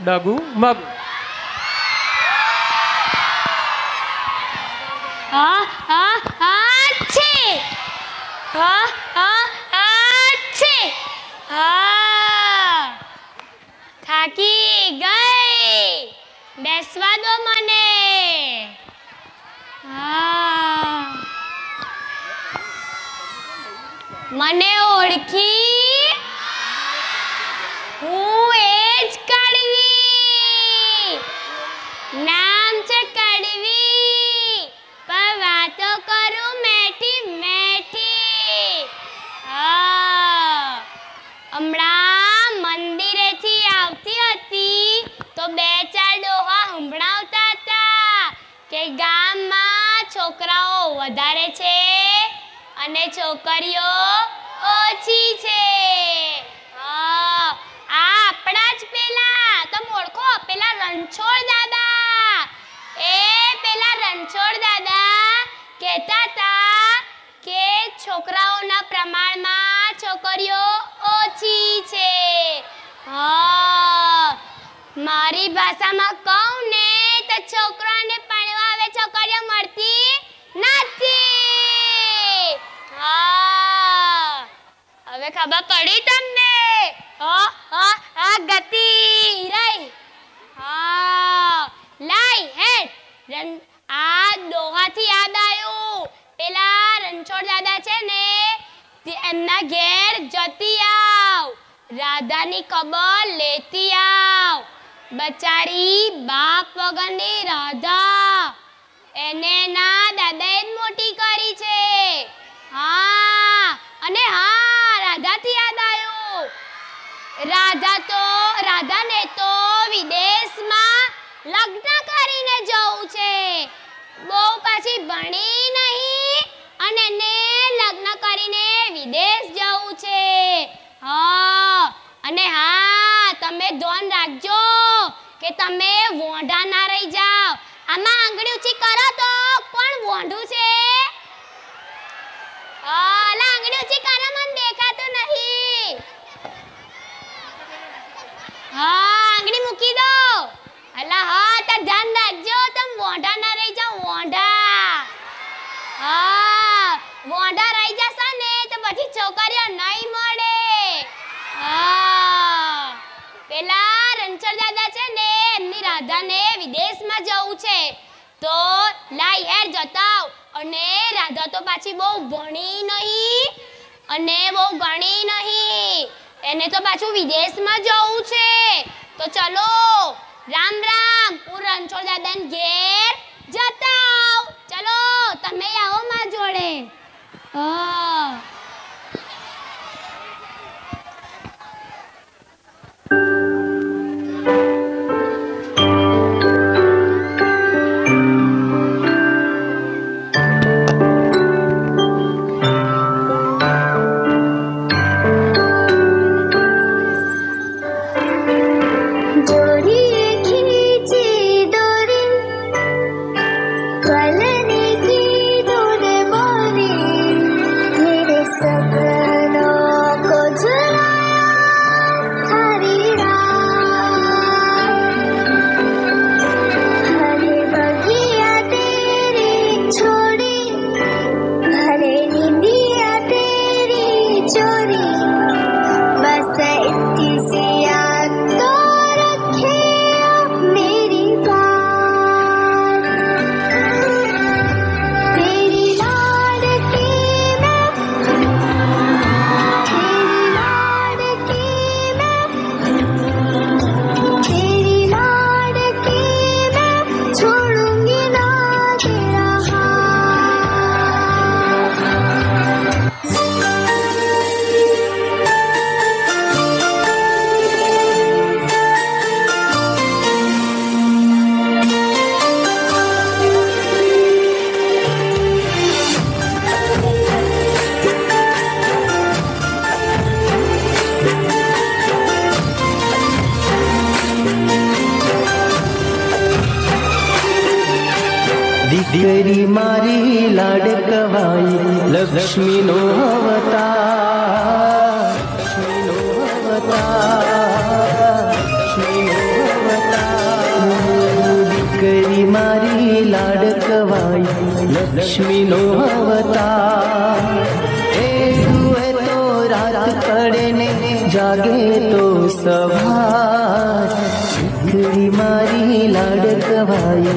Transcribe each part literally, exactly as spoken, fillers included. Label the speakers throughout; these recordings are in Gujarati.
Speaker 1: ડગુ મગ
Speaker 2: હા હા હા છે હા હા હા છે હા થાકી ગઈ બેસવા દો મને હા મને ઓળખી હું એ જ કડવી નામ છે કડવી પણ વાતો કરું મેઠી મેઠી હા હમણાં મંદિરેથી આવતી હતી તો બે ચાર ડોહા સંભળાવતા હતા કે ગામમાં છોકરાઓ વધારે છે અને છોકરીઓ ઓછી છે હા આ આપણા જ પેલા તમે ઓળખો પેલા રણછોડ દાદા એ પેલા રણછોડ દાદા કહેતા હતા કે છોકરાઓના પ્રમાણમાં છોકરીઓ ઓછી છે હા મારી ભાષામાં કહું ને તો છોકરાને પરણવા આવે છોકરીઓ મળતી નથી હા હવે ખબર પડી તમને હા હા આ ગતિ રહી હા લાઈ હેડ રન આ ડોહાથી યાદ આવ્યું પેલા રણછોડ દાદા છે ને એમના ઘેર જતી આવ રાધાની ખબર લેતી આવ બચારી બાપ વગરની રાધા એને ના દાદાએ જ મોટી કરી છે હા અને હા રાધાથી યાદ આવ્યું રાધા તો રાધાને તો વિદેશમાં લગ્ન કરીને જવું છે બહુ પાછી ભણી નહીં અને એને લગ્ન કરીને વિદેશ જવું છે હા અને હા તમે ધ્યાન રાખજો કે તમે વોંઢા ના રહી જાઓ આમાં આંગળી ઊંચી કરો તો કોણ વોંઢું છે હા લા આંગળી ઊંચી કરો મને દેખાતું નહીં હા આંગળી મૂકી દો અલા હા તો ધ્યાન રાખજો તમે વોંઢા ના રહી જાઓ વોંઢા હા વોંઢા રહી જશો ને તો પછી છોકરીઓ નહીં મળે હા પેલા રણછોડ દાદા છે ને એમની રાધાને વિદેશમાં જવું છે તો લાઈ હેર જતાવ અને રાધા તો પાછી બહુ ભણી નહીં અને બહુ ગણી નહીં એને તો પાછું વિદેશમાં જવું છે તો ચલો રામ રામ હું રણછોડ દાદાને ઘેર જતાવ ચલો તમે આવો માર જોડે હા
Speaker 3: દીકરી મારી લાડકવાઈ લક્ષ્મીનો અવતાર લક્ષ્મીનો અવતાર લક્ષ્મીનો અવતાર जागे तो सवार દીકરી મારી લાડકવાઈ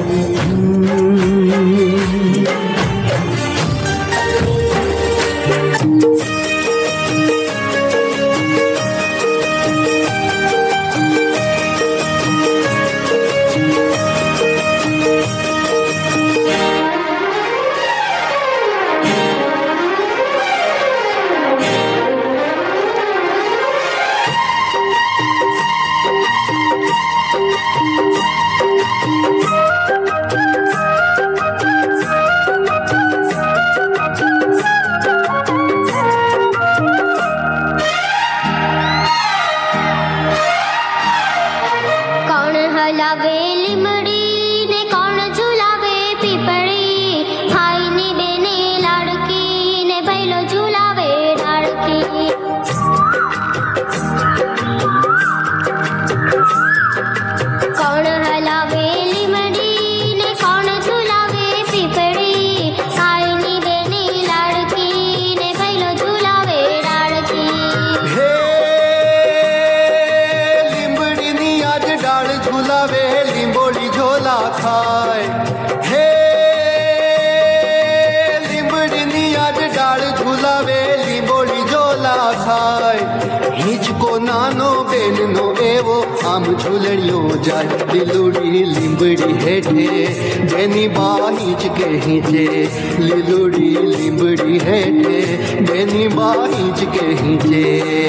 Speaker 3: झूलड़ियों जाय લીલુડી લીંબડી હેઠે બેની બાહીચ કે હિંચે લીલુડી લીંબડી હેઠે બેની બાહીચ કે હિંચે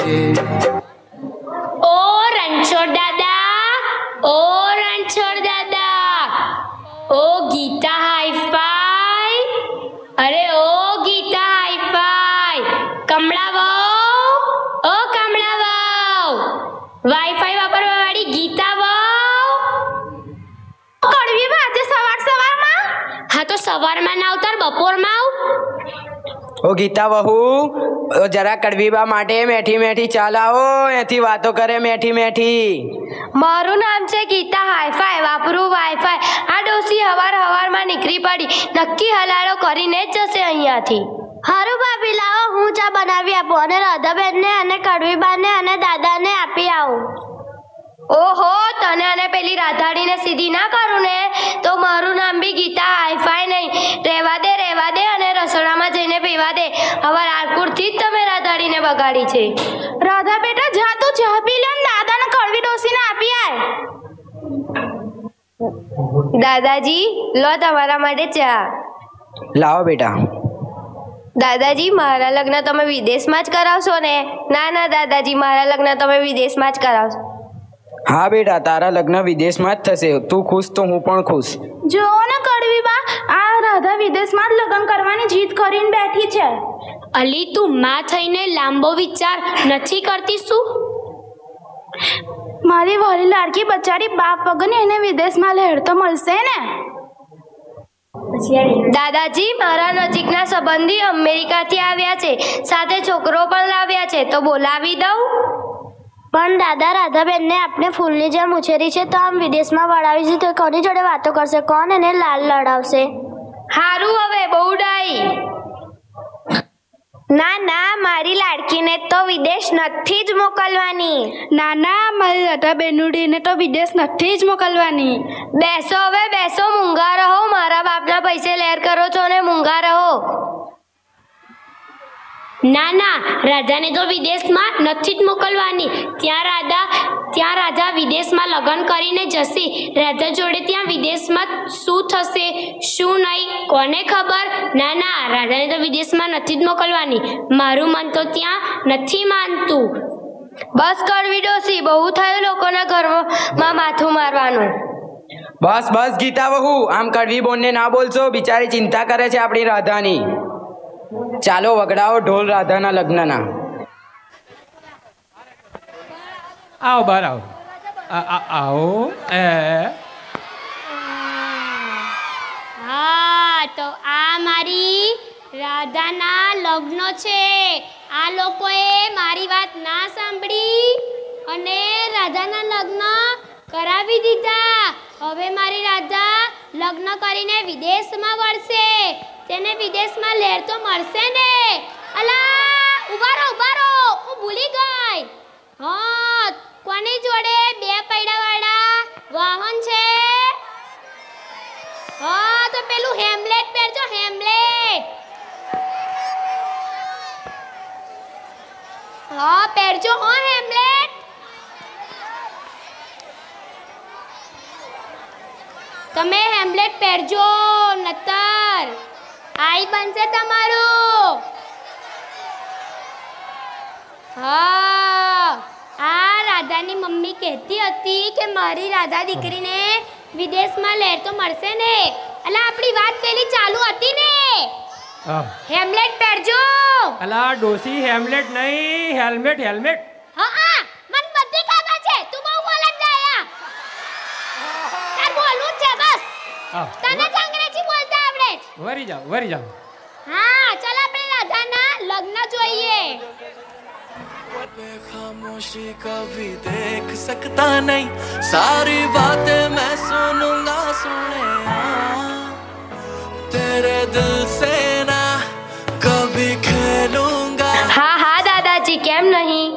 Speaker 2: ઓ રણછોડ દાદા ઓ રણછોડ દાદા ઓ ગીતા હાઈફાઈ અરે ઓ ગીતા હાઈફાઈ કમળા વહુ ઓ કમળા વહુ વાઈફાઈ વાપરવા વાળી ગીતા વહુ કડવી આજે સવાર સવારમાં હા તો સવારમાં ના આવતાર બપોરમાં આવ
Speaker 1: ઓ ગીતા વહુ જરા કડવીબા માટે મેઠી મેઠી ચાલાવો એથી વાતો કરે મેઠી મેઠી
Speaker 2: મારું નામ છે ગીતા હાઈફાઈ વાપરું વાઈફાઈ આ ડોસી હવાર હવારમાં નીકળી પડી નક્કી હલાળો કરીને જ જશે અહીંયાથી હારું ભાભી લાવો હું ચા બનાવી આપું અને રાધાબેનને અને કડવીબાને અને દાદાને આપી આવું ઓહો તને અને પેલી રાધાડીને સીધી ના કરું ને તો મારું નામ બી ગીતા હાઈફાઈ નહીં રહેવા દે રહેવા દે અને રસોડામાં જઈને પીવા દે હવે આરકુરથી જ તમે રાધાડીને બગાડી છે રાધા બેટા જા તું ચા પી લે દાદાને કડવી ડોસીને આપી આય દાદાજી લો તમારા માટે ચા
Speaker 1: લાવો બેટા
Speaker 2: દાદાજી મારા લગ્ન તમે વિદેશમાં જ કરાવશો ને ના ના દાદાજી મારા લગ્ન તમે વિદેશમાં જ કરાવશો
Speaker 1: હા બેટા તારા લગ્ન વિદેશમાં જ થશે તું ખુશ તો હું પણ ખુશ
Speaker 4: જો ને કડવીબા આ રાધા વિદેશમાં જ લગ્ન કરવાની જીદ કરીને બેઠી છે
Speaker 2: અલી તું માં થઈને લાંબો વિચાર નથી કરતી શું
Speaker 4: મારી વળી લાડકી બચારી બાપ વગરની એને વિદેશમાં લહેર તો મળશે ને
Speaker 2: દાદાજી મારા નજીકના સંબંધી અમેરિકાથી આવ્યા છે સાથે છોકરો પણ લાવ્યા છે તો બોલાવી દઉં પણ દાદા રાધાબેનને આપણે ફૂલની જેમ ઉછેરી છે તો આમ વિદેશમાં વળાવી છે તો કોની જોડે વાતો કરશે કોણ એને લાલ લડાવશે હારું હવે બહુ ડાઈ ના ના મારી લાડકીને તો વિદેશ નથી જ મોકલવાની
Speaker 4: ના ના મારી રાધા બેનુડીને તો વિદેશ નથી જ મોકલવાની
Speaker 2: બેસો હવે બેસો મૂંગા રહો મારા બાપના પૈસે લહેર કરો છો ને મૂંગા રહો ના ના રાધાને તો વિદેશમાં નથી જ મોકલવાની ત્યાં રાધા ત્યાં રાધા વિદેશમાં લગ્ન કરીને જશે રાધા જોડે ત્યાં વિદેશમાં શું થશે શું નહીં કોને ખબર ના ના રાધાને તો વિદેશમાં નથી જ મોકલવાની મારું મન તો ત્યાં નથી માનતું બસ કડવી ડોસી બહુ થયું લોકોના ઘરમાં માથું મારવાનું
Speaker 1: બસ બસ ગીતા વહુ આમ કડવી બોનને ના બોલશો બિચારી ચિંતા કરે છે આપણી રાધાની ચાલો વગડાઓ ઢોલ રાધાના લગ્નના
Speaker 5: આવો બહાર આવો આવો એ
Speaker 2: હા તો આ મારી રાધાના લગ્નો છે આ લોકોએ મારી વાત ના સાંભળી અને રાધાના લગ્ન કરાવી દીધા હવે મારી રાધા લગ્ન કરીને વિદેશમાં વળશે તેને વિદેશમાં લહેર તો મળશે ને અલા ઉભા રહો ઉભા રહો હું ભૂલી ગઈ હા કોની જોડે બે પૈડાવાળા વાહન છે? હા તો પેલું હેમલેટ પહેરજો, હેમલેટ. હા પહેરજો હો હેમલેટ. તમે હેમલેટ પહેરજો નતર આઈ બનશે તમારું. હા આ રાધાની મમ્મી કહેતી હતી કે મારી રાધા દીકરીને વિદેશમાં લહેર તો મળશે ને. અલા આપણી વાત પેલી ચાલુ હતી ને, હેમલેટ પહેરજો.
Speaker 5: અલા ડોસી હેમલેટ નહીં, હેલ્મેટ હેલ્મેટ.
Speaker 2: હા હા મને બધી ખબર છે, તું બહુ બોલત જાય. તાર બોલવું છે બસ. તને જ અંગ્રેજી બોલતા આવડે છે.
Speaker 5: વરી જાઓ વરી જાઓ.
Speaker 2: હા ચાલ આપણે રાધાના લગ્ન જોઈએ.
Speaker 6: खामोशी कभी देख सकता नहीं, सारी बातें मैं सुनूंगा सुने तेरे दिल से ना कभी खेलूंगा.
Speaker 2: હા હા દાદાજી કેમ નહીં.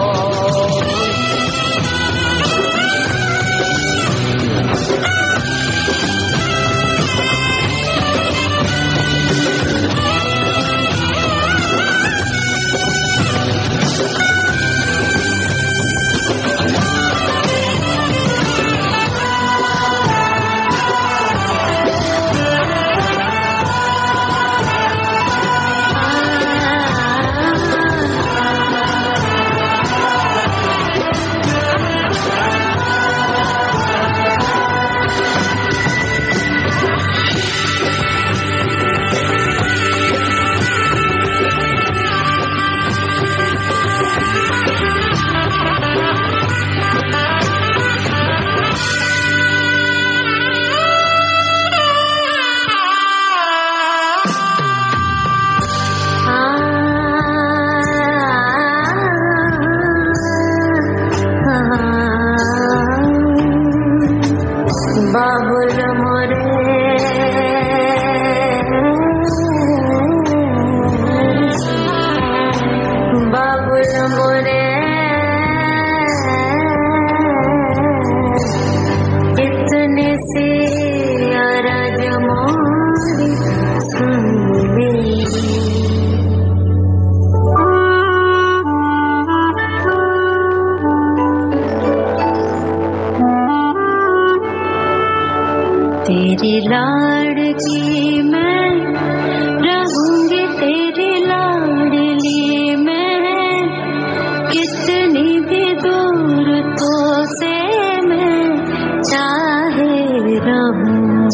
Speaker 7: तेरी लाड़की मैं रहूंगी, तेरी लाडली मैं, कितनी भी दूर तो से मैं चाहे रहूं.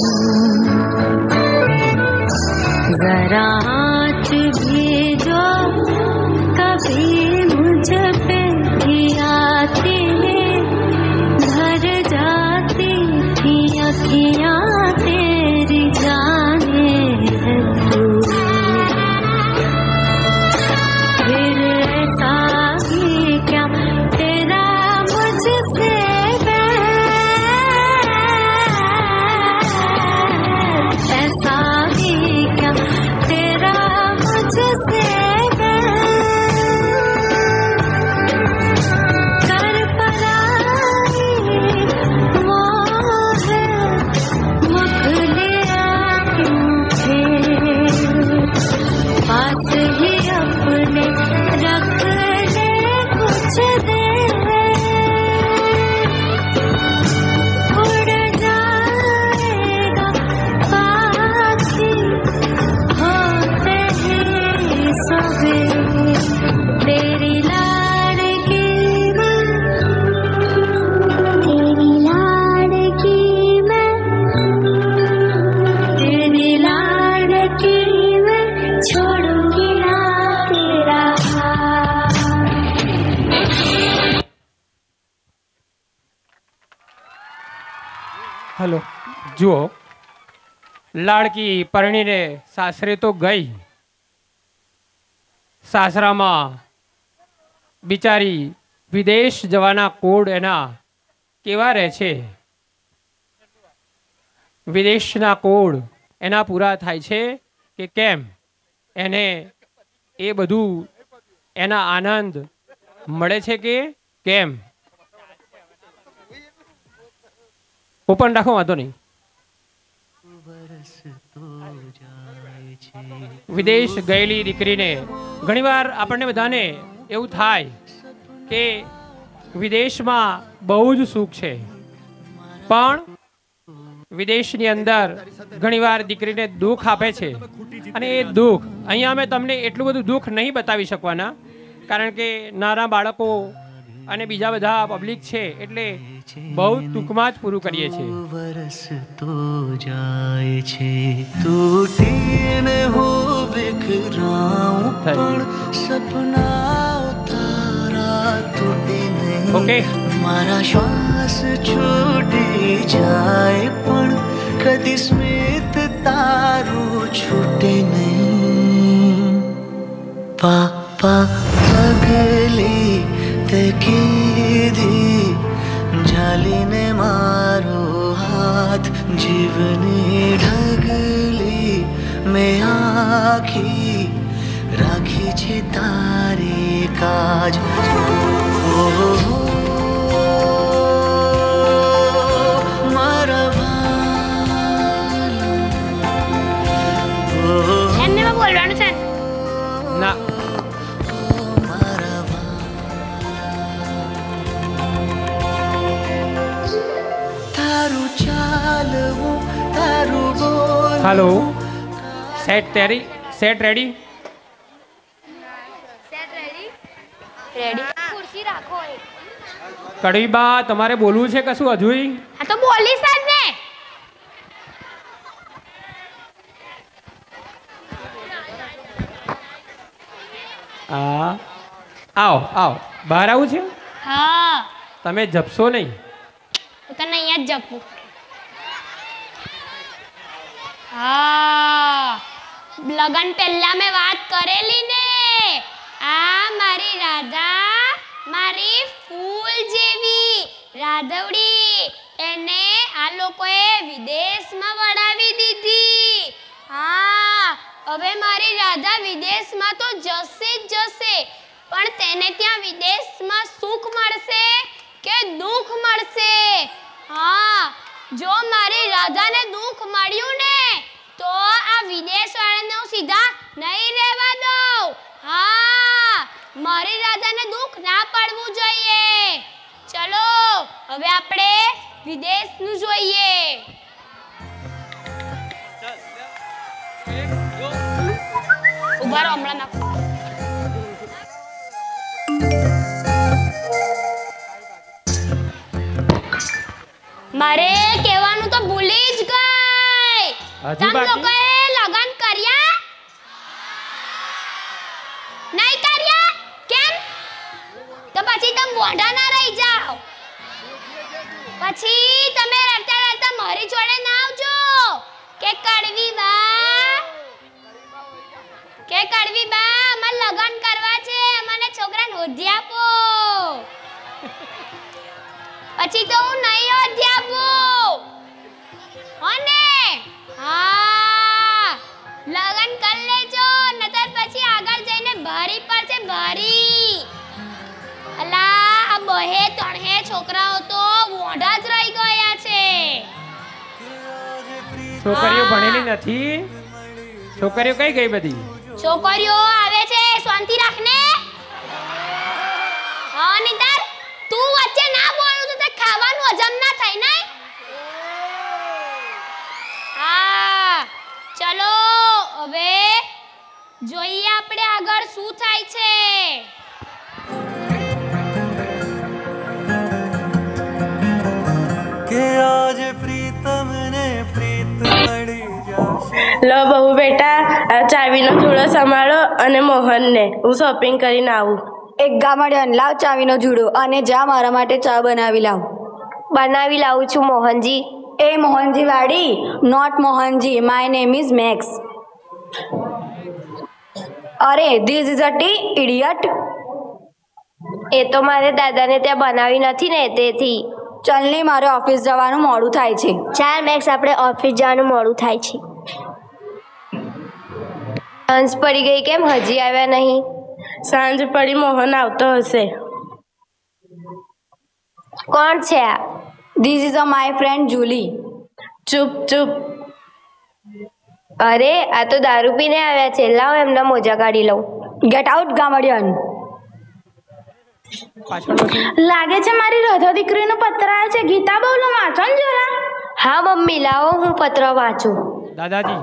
Speaker 7: जरा आँच भी जो कभी मुझ पे भी आती है, भर जाती थी अखियाँ तेरी जाने है तू. फिर ऐसा ही क्या तेरा मुझसे बैर, ऐसा ही क्या तेरा मुझसे कर पराई वो है मुखलिया के पास ही अपने रख ले कुछ देर, उड़ जाएगा पाखी होते ही सवेरे. तेरी लाड़की मैं, तेरी लाड़की मैं, तेरी लाड़की मैं, छोड़ूंगी ना तेरा हाथ.
Speaker 5: હલો જુઓ, લાડકી પરણીને સાસરે તો ગઈ, સાસરામાં બિચારી વિદેશ જવાના કોડ એના કેવા રહે છે. વિદેશના કોડ એના પૂરા થાય છે કે કેમ, એને એ બધું એના આનંદ મળે છે કે કેમ? ઓપન રાખો, વાંધો નહીં. વિદેશ ગયેલી દીકરીને ઘણીવાર આપણને બધાને એવું થાય કે વિદેશમાં બહુ જ સુખ છે, પણ વિદેશની અંદર ઘણીવાર દીકરીને દુઃખ આપે છે. અને એ દુઃખ અહીંયા અમે તમને એટલું બધું દુઃખ નહીં બતાવી શકવાના, કારણ કે નાના બાળકો અને બીજા બધા પબ્લિક છે, એટલે બહુ ટૂંકમાં જ પૂરું કરીએ છીએ.
Speaker 6: વરસ તો જાય છે તૂટીને હું વિખરાઉં પણ સપના તારા તૂટે નહીં.
Speaker 5: ઓકે,
Speaker 6: મારા શ્વાસ છૂટી જાય પણ કદી સ્મિત તારું છૂટે નહીં. પાપા પગલી તે કીધી ઝાલીને મારો હાથ, જીવની ઢગલી મેં આખી રાખી છે તારી કાજ. ઓહો મારા વાલા, ઓહો
Speaker 2: એમને માં બોલવાનું છે.
Speaker 5: ના,
Speaker 6: મારા તારું ચાલવું તારું બોલ.
Speaker 5: હાલો, સેટ તૈયારી, સેટ રેડી.
Speaker 2: રેડી? ખુરશી રાખો.
Speaker 5: કડવીબા, તમારે બોલવું છે કશું હજુય?
Speaker 2: હા તો બોલીશ જ ને.
Speaker 5: હા, આવો આવો, બહાર આવું છે.
Speaker 2: હા,
Speaker 5: તમે જપશો નહીં.
Speaker 2: હું તને અહીંયા જ જપું. હા, લગન પહેલા મેં વાત કરેલી ને, આ મારી રાધા, મારી ફૂલ જેવી રાધવડી, એને આ લોકોએ વિદેશમાં વળાવી દીધી. હા, હવે મારી રાધા વિદેશમાં તો જશે જ જશે, પણ તેને ત્યાં વિદેશમાં સુખ મળશે કે દુઃખ મળશે? હા, જો મારી રાધાને દુઃખ મળ્યું ને તો આ વિદેશ વાળાને હું સીધા નહીં રહેવા દઉં. હા, મારી રાધાને દુઃખ ના પડવું જોઈએ. ચલો હવે આપણે વિદેશનું જોઈએ. ઉભા રહો, હમણાં નાખો. મારે કહેવાનું તો ભૂલી જ ગઈ.
Speaker 5: હજુ
Speaker 2: તમ
Speaker 5: બાકી?
Speaker 2: લોકોએ લગન કર્યા? નહીં કર્યા? કેમ? તો પછી તમે મોઢા ના રહી જાઓ. પછી તમે રડતા રડતા મારી જોડે ના આવજો કે કડવી બા, કે કડવી બા અમાર લગન કરવા છે, અમને છોકરાને હોધી આપો. પછી તો હું નહીં હોધી આપું. હો ને? હા, લગન કરી લેજો, નતર પછી આગળ જઈને ભારી પડશે, ભારી. અલા, આ બહે તણહે છોકરાઓ તો મોઢા જ રહી ગયા છે.
Speaker 5: છોકરીઓ ભણેલી નથી, છોકરીઓ કઈ ગઈ બધી?
Speaker 2: છોકરીઓ આવે છે, શાંતિ રાખને. હા નિતાર, તું વચ્ચે ના બોલું તો તે ખાવાનું હજમ ના થાય નહીં. હા, ચલો હવે જોઈએ આપણે આગળ શું થાય છે.
Speaker 6: કે આજ પ્રીતમ ને પ્રીત મળી જશે.
Speaker 8: લો બહુ બેટા, આ ચાવીનો જુડો સંભાળો અને મોહનને હું શોપિંગ કરીને આવું.
Speaker 9: એક ગામડિયાને લાવ ચાવીનો જુડો અને જા મારા માટે ચા બનાવી લાવ.
Speaker 8: બનાવી લાવું છું મોહનજી.
Speaker 9: એ મોહનજી વાડી, not Mohanji, my name is Max. અરે this is a T idiot.
Speaker 8: એ તો મારે દાદાને ત્યાં બનાવી નથી ને તેથી.
Speaker 9: ચલની, મારે ઓફિસ જવાનું મોડું થાય છે.
Speaker 8: ચાલ મેક્સ, આપણે ઓફિસ જવાનું મોડું થાય છે. સાંજ પડી ગઈ, કેમ હજી આવ્યા નહીં?
Speaker 4: સાંજ પડી, મોહન આવતો હશે.
Speaker 2: કોણ છે આ?
Speaker 9: This is a my friend Julie.
Speaker 8: ચૂપ ચૂપ.
Speaker 2: અરે આ તો દારૂ પીને આવ્યા છે. લાવ એમના મોજા કાઢી લઉં.
Speaker 9: ગેટ આઉટ ગામડિયન.
Speaker 4: લાગે છે મારી રાધા દીકરીનું પત્ર આવ્યું છે. ગીતા બોલો, વાંચો ને જરા.
Speaker 2: હા મમ્મી, લાવો હું પત્ર વાંચું.
Speaker 5: દાદાજી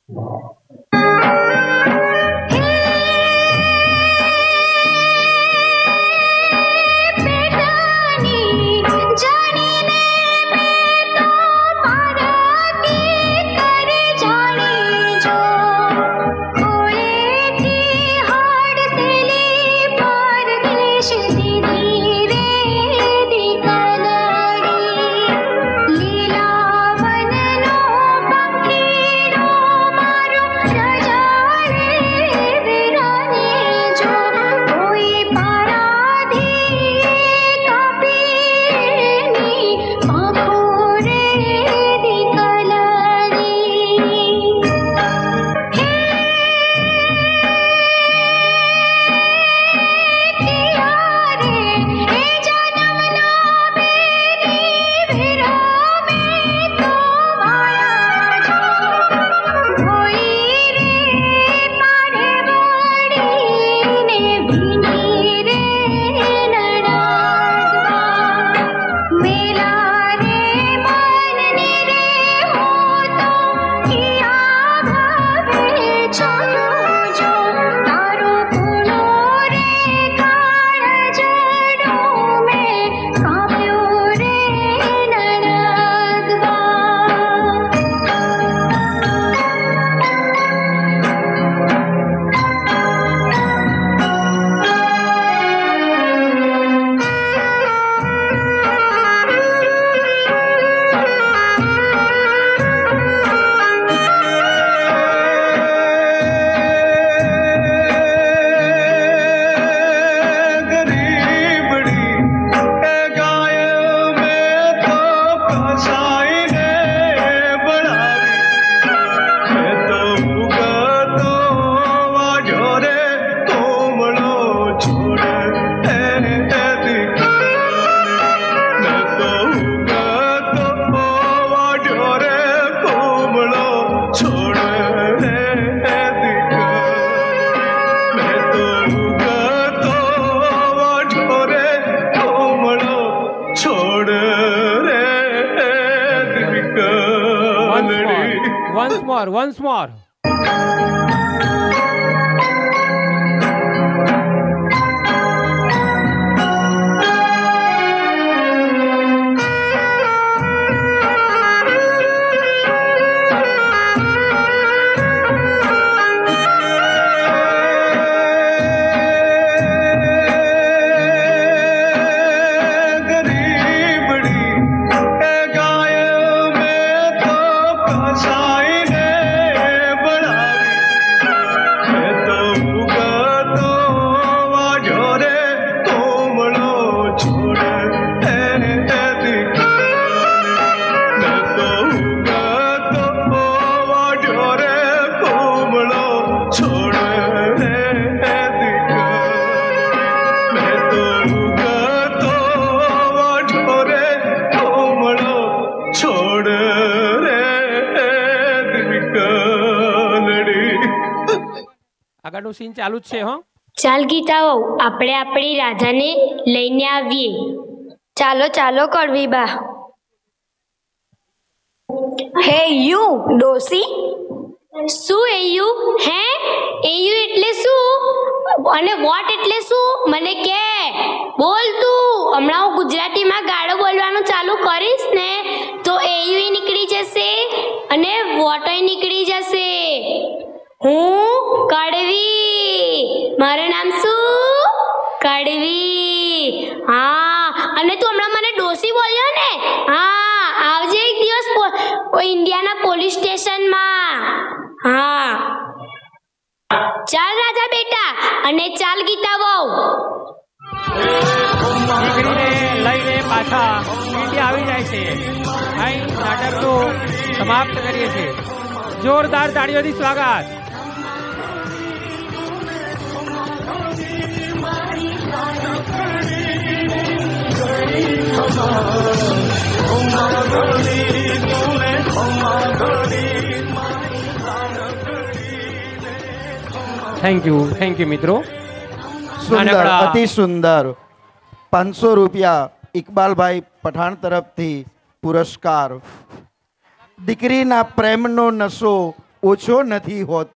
Speaker 5: once more, once more. આગળનું સીન ચાલુ જ છે. હો,
Speaker 2: ચાલ ગીતાઓ, આપણે આપણી રાધાને લઈને આવીએ. ચાલો ચાલો કડવી બા.
Speaker 9: હે યુ ડોસી.
Speaker 2: શું એયુ? હે એયુ એટલે શું અને વોટ એટલે શું મને કે? બોલ તું. હમણાં હું ગુજરાતીમાં ગાળો બોલવાનું ચાલુ કરીશ ને તો એયુ નીકળી જશે અને વોટોય નીકળી જશે. હું કડવી, મારું નામ શું? કડવી. હા, અને તું હમણાં મને ડોસી બોલ્યો ને. હા, આવજે એક દિવસ ઇન્ડિયાના પોલીસ સ્ટેશનમાં. હા, ચાલ રાજા બેટા અને ચાલ ગીતા વહુ.
Speaker 5: દીકરીને લઈને પાછા ઇન્ડિયા આવી જાય છે. અહીં નાટકનું સમાપ્ત કરીએ છીએ. જોરદાર તાળીઓથી સ્વાગત.
Speaker 7: Oh
Speaker 5: thank you thank you મિત્રો.
Speaker 10: સુંદર,
Speaker 5: નાનકડા-
Speaker 10: અતિ સુંદર. પાંચસો રૂપિયા ઇકબાલભાઈ પઠાણ તરફથી પુરસ્કાર. દીકરીના પ્રેમનો નશો ઓછો નથી હોતો.